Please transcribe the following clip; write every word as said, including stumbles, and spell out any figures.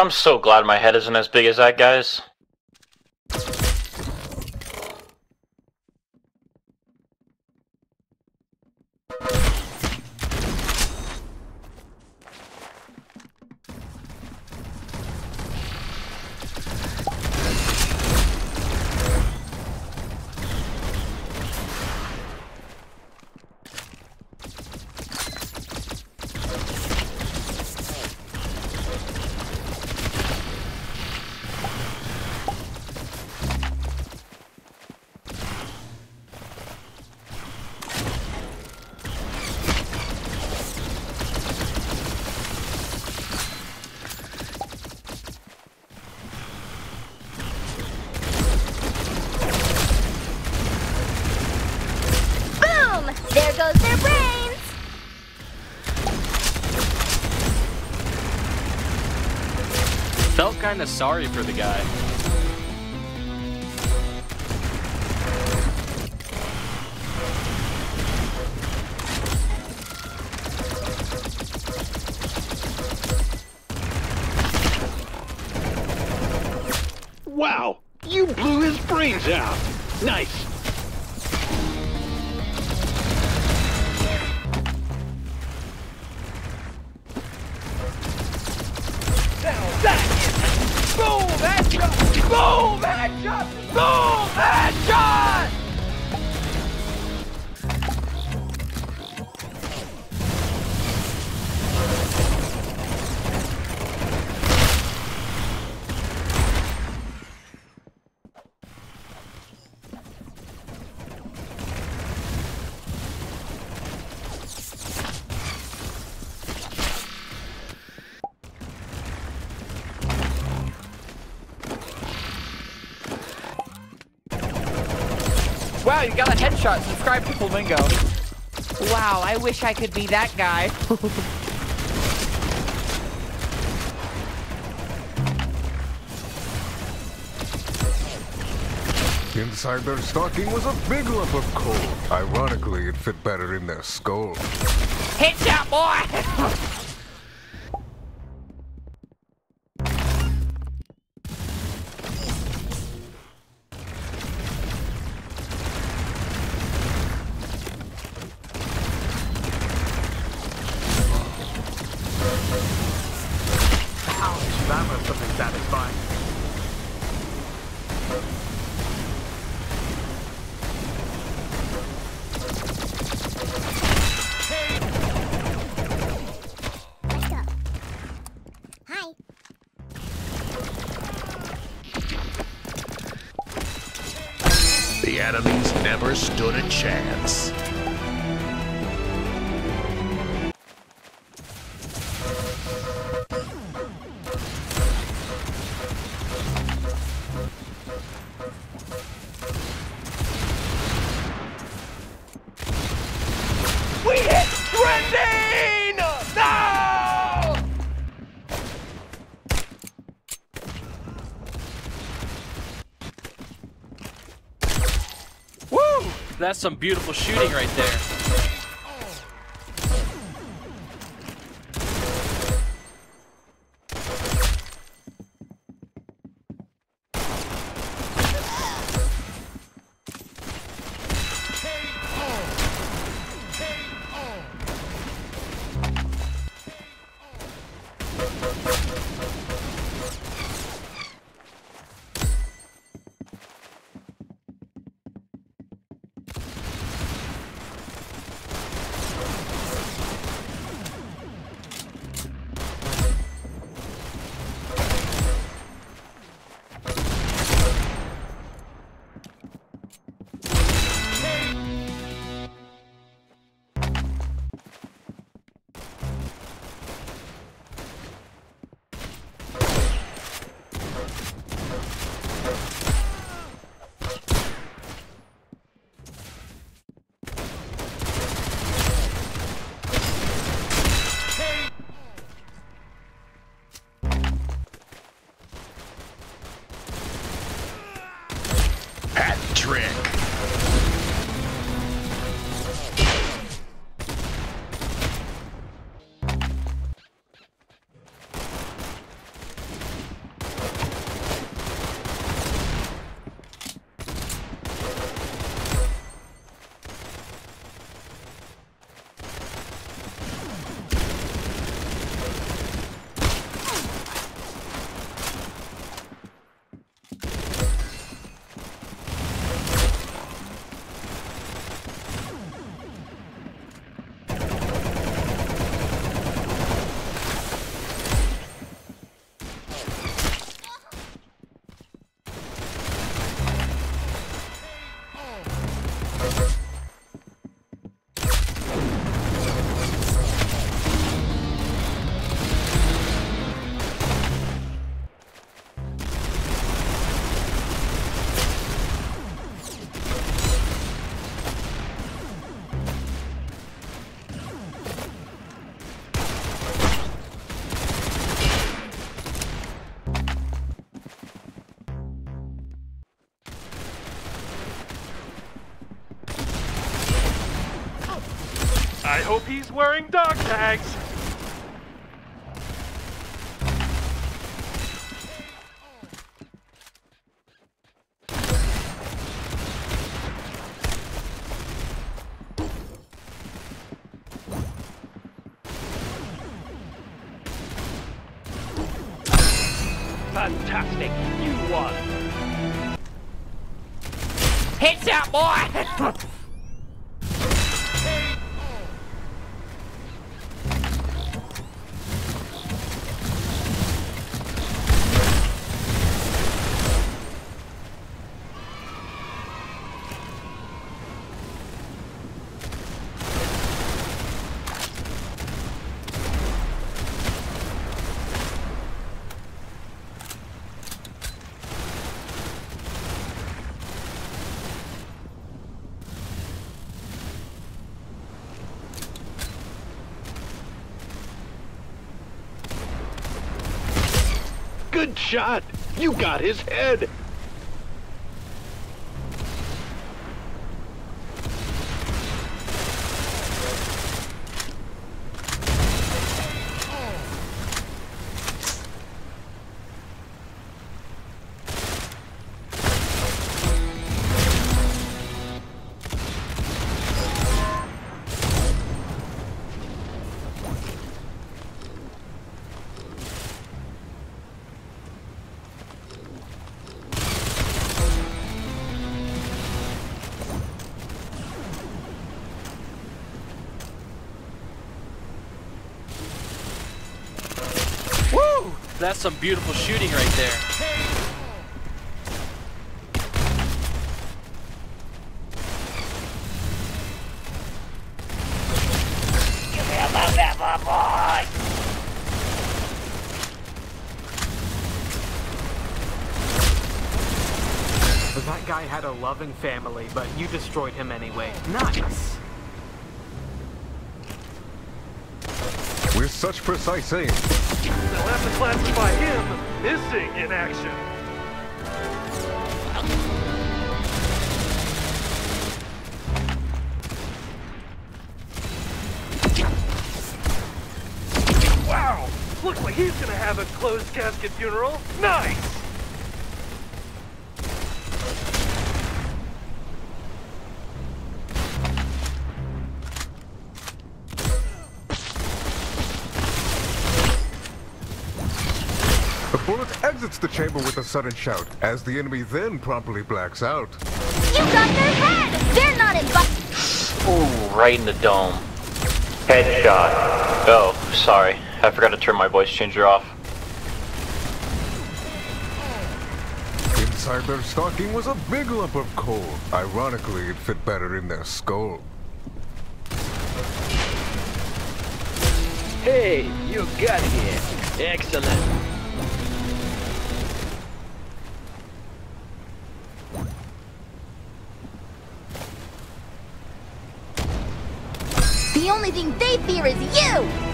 I'm so glad my head isn't as big as that guy's. There goes their brains! Felt kinda sorry for the guy. Wow! You blew his brains out! Nice! Boom! Headshot! Boom! Headshot! Boom! Headshot! Wow, you got a headshot. Subscribe to Flamingo. Wow, I wish I could be that guy. Inside their stocking was a big lump of coal. Ironically, it fit better in their skull. Headshot, boy! That was something satisfying. Let's go. Hi. The enemies never stood a chance. We hit trending! No! Woo! That's some beautiful shooting right there. I hope he's wearing dog tags. Fantastic. You won. Headshot, boy! Good shot! You got his head! Woo! That's some beautiful shooting right there. Give me a love that, my boy! That guy had a loving family, but you destroyed him anyway. Nice! With such precise aim. They'll have to classify him missing in action. Wow! Looks like he's gonna have a closed casket funeral. Nice! The bullet exits the chamber with a sudden shout, as the enemy then promptly blacks out. You got their head! They're not invited. Ooh, right in the dome. Headshot. Oh, sorry. I forgot to turn my voice changer off. Inside their stocking was a big lump of coal. Ironically, it fit better in their skull. Hey, you got here. Excellent. The only thing they fear is you!